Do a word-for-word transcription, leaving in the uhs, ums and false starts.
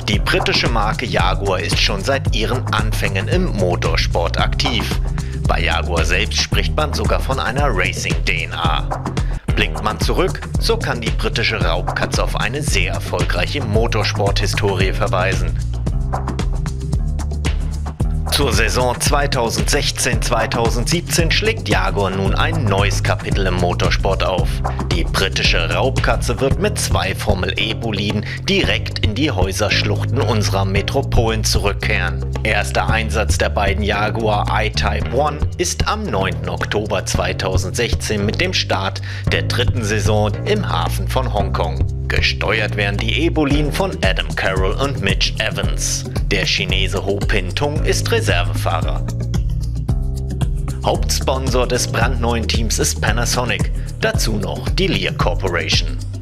Die britische Marke Jaguar ist schon seit ihren Anfängen im Motorsport aktiv. Bei Jaguar selbst spricht man sogar von einer Racing-D N A. Blickt man zurück, so kann die britische Raubkatze auf eine sehr erfolgreiche Motorsport-Historie verweisen. Zur Saison zweitausendsechzehn zweitausendsiebzehn schlägt Jaguar nun ein neues Kapitel im Motorsport auf. Die britische Raubkatze wird mit zwei Formel-E-Boliden direkt in die Häuserschluchten unserer Metropolen zurückkehren. Erster Einsatz der beiden Jaguar I-Type One ist am neunten Oktober zweitausendsechzehn mit dem Start der dritten Saison im Hafen von Hongkong. Gesteuert werden die E-Boliden von Adam Carroll und Mitch Evans. Der Chinese Ho Pin Tung ist Reservefahrer. Hauptsponsor des brandneuen Teams ist Panasonic, dazu noch die Lear Corporation.